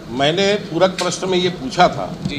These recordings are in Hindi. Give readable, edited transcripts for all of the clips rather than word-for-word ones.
मैंने पूरक प्रश्न में ये पूछा था जी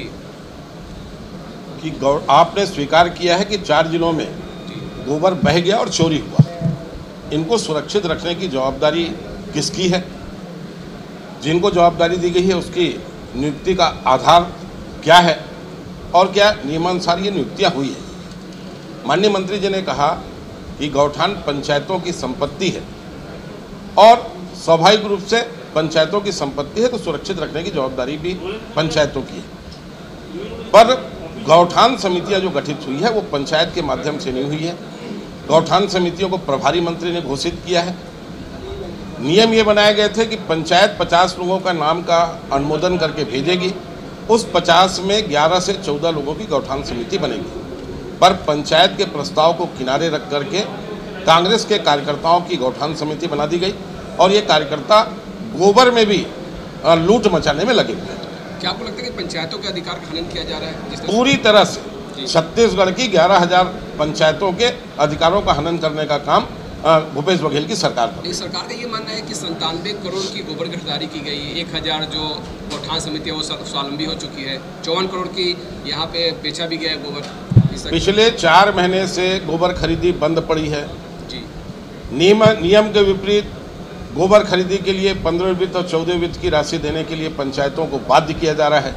कि आपने स्वीकार किया है कि 4 जिलों में गोबर बह गया और चोरी हुआ। इनको सुरक्षित रखने की जवाबदारी किसकी है? जिनको जवाबदारी दी गई है उसकी नियुक्ति का आधार क्या है और क्या नियमानुसार ये नियुक्तियाँ हुई है? माननीय मंत्री जी ने कहा कि गौठान पंचायतों की संपत्ति है और स्वाभाविक रूप से पंचायतों की संपत्ति है तो सुरक्षित रखने की जवाबदारी भी पंचायतों की है। पर गौठान समितियां जो गठित हुई है वो पंचायत के माध्यम से नहीं हुई है। गौठान समितियों को प्रभारी मंत्री ने घोषित किया है। नियम ये बनाए गए थे कि पंचायत 50 लोगों का नाम का अनुमोदन करके भेजेगी, उस 50 में 11 से 14 लोगों की गौठान समिति बनेगी। पर पंचायत के प्रस्ताव को किनारे रख करके कांग्रेस के कार्यकर्ताओं की गौठान समिति बना दी गई और ये कार्यकर्ता गोबर में भी लूट मचाने में लगे हुए हैं। क्या आपको लगता है कि पंचायतों के अधिकार का हनन किया जा रहा है? पूरी तरह से छत्तीसगढ़ की 11,000 पंचायतों के अधिकारों का हनन करने का काम भूपेश बघेल की सरकार कर रही है। सरकार का ये मानना है कि 97 करोड़ की गोबर की खरीदारी की गई, 1000 जो गौठान समिति है वो स्वावलंबी हो चुकी है, 54 करोड़ की यहाँ पे बेचा भी गया है गोबर। पिछले 4 महीने से गोबर खरीदी बंद पड़ी है जी। नियम के विपरीत गोबर खरीदी के लिए 15 वित्त और 14 वित्त की राशि देने के लिए पंचायतों को बाध्य किया जा रहा है।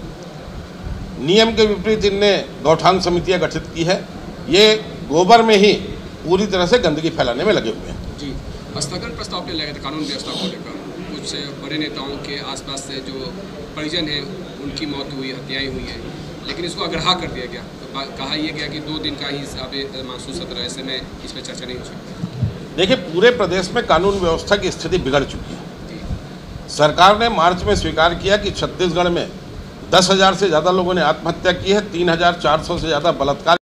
नियम के विपरीत इनने गौठान समितियां गठित की है। ये गोबर में ही पूरी तरह से गंदगी फैलाने में लगे हुए हैं। जी, स्थगन प्रस्ताव पे लगा था कानून व्यवस्था को लेकर, कुछ बड़े नेताओं के आसपास से जो परिजन हैं उनकी मौत हुई, हत्याएं हुई हैं, लेकिन इसको अग्राह्य कर दिया गया। तो कहा यह गया कि 2 दिन का ही मानसून सत्र है, ऐसे में इस पर चर्चा नहीं हो सकती। देखिए, पूरे प्रदेश में कानून व्यवस्था की स्थिति बिगड़ चुकी है। सरकार ने मार्च में स्वीकार किया कि छत्तीसगढ़ में 10,000 से ज़्यादा लोगों ने आत्महत्या की है, 3,400 से ज़्यादा बलात्कार